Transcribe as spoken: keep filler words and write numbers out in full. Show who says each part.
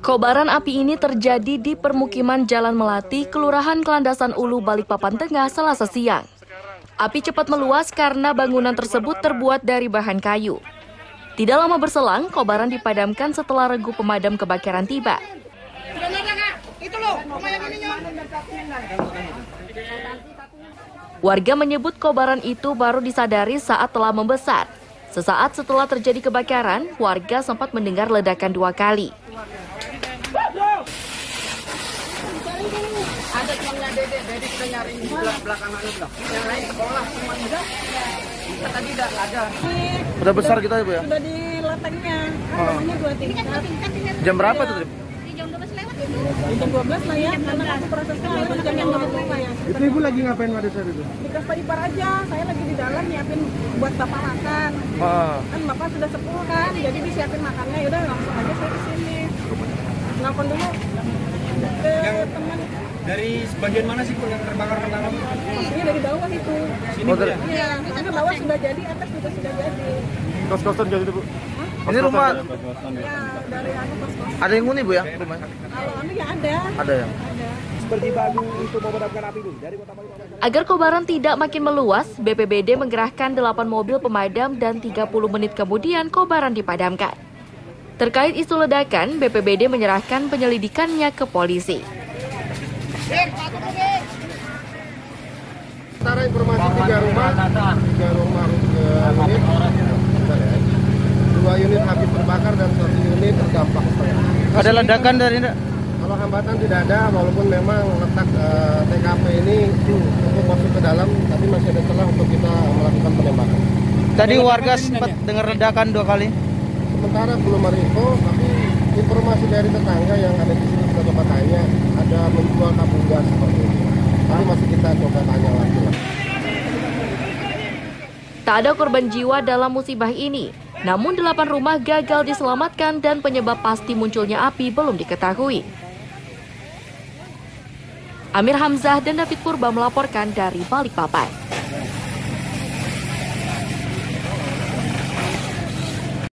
Speaker 1: Kobaran api ini terjadi di permukiman Jalan Melati, Kelurahan Kelandasan Ulu, Balikpapan Tengah, Selasa siang. Api cepat meluas karena bangunan tersebut terbuat dari bahan kayu. Tidak lama berselang, kobaran dipadamkan setelah regu pemadam kebakaran tiba. Warga menyebut kobaran itu baru disadari saat telah membesar. Sesaat setelah terjadi kebakaran, warga sempat mendengar ledakan dua kali.
Speaker 2: Ada temannya Dede, Dede kita nyari di belakang anu belakang. Yang lain sekolah semuanya. Kita tadi tidak ada.
Speaker 3: Udah besar kita ya Bu ya?
Speaker 4: Sudah di lotengnya. Rumahnya dua tingkat.
Speaker 3: Jam berapa tuh?
Speaker 4: Jam dua belas lewat. Jam dua belas lah ya, karena aku prosesnya lewat jam yang dua belas ya.
Speaker 3: Itu Ibu lagi ngapain pada saat itu?
Speaker 4: Di Kaspadipar aja, saya lagi di dalam nyiapin buat Bapak makan.
Speaker 3: Ah.
Speaker 4: Kan Bapak sudah sepuh kan, jadi disiapin makannya, yaudah langsung aja saya ke sini. Nelfon dulu ke teman.
Speaker 2: Dari bagian mana sih Bu yang terbakar pertama?
Speaker 4: Maksudnya dari bawah itu.
Speaker 2: Sini
Speaker 3: Oh,
Speaker 2: Bu
Speaker 3: dari-
Speaker 2: ya?
Speaker 4: Iya, karena bawah sudah jadi, atas juga sudah jadi.
Speaker 3: Kos-kosan jadi itu Bu? Ini rumah
Speaker 4: Ya, dari anu kos-kos.
Speaker 3: ada yang huni Bu ya rumahnya?
Speaker 4: Kalau anu ya ada.
Speaker 3: Ada yang.
Speaker 4: Ada.
Speaker 2: Seperti bagu untuk memadamkan api Bu dari Kota Balikpapan.
Speaker 1: Agar kobaran tidak makin meluas, B P B D menggerahkan delapan mobil pemadam dan tiga puluh menit kemudian kobaran dipadamkan. Terkait isu ledakan, B P B D menyerahkan penyelidikannya ke polisi.
Speaker 3: Sementara informasi tiga rumah, tiga rumah uh, unit, dua unit habis terbakar dan satu unit terdampak. Ada ledakan dari ini? Kalau hambatan tidak ada, walaupun memang letak uh, T K P ini untuk masuk ke dalam, tapi masih ada celah untuk kita melakukan penembakan. Tadi warga sempat dengar ledakan dua kali. Sementara belum ada info, tapi informasi dari tetangga yang ada di sini sudah coba tanya, ada menjual tabung gas seperti itu. Tapi masih kita coba tanya lagi.
Speaker 1: Tak ada korban jiwa dalam musibah ini, namun delapan rumah gagal diselamatkan dan penyebab pasti munculnya api belum diketahui. Amir Hamzah dan David Purba melaporkan dari Balikpapan.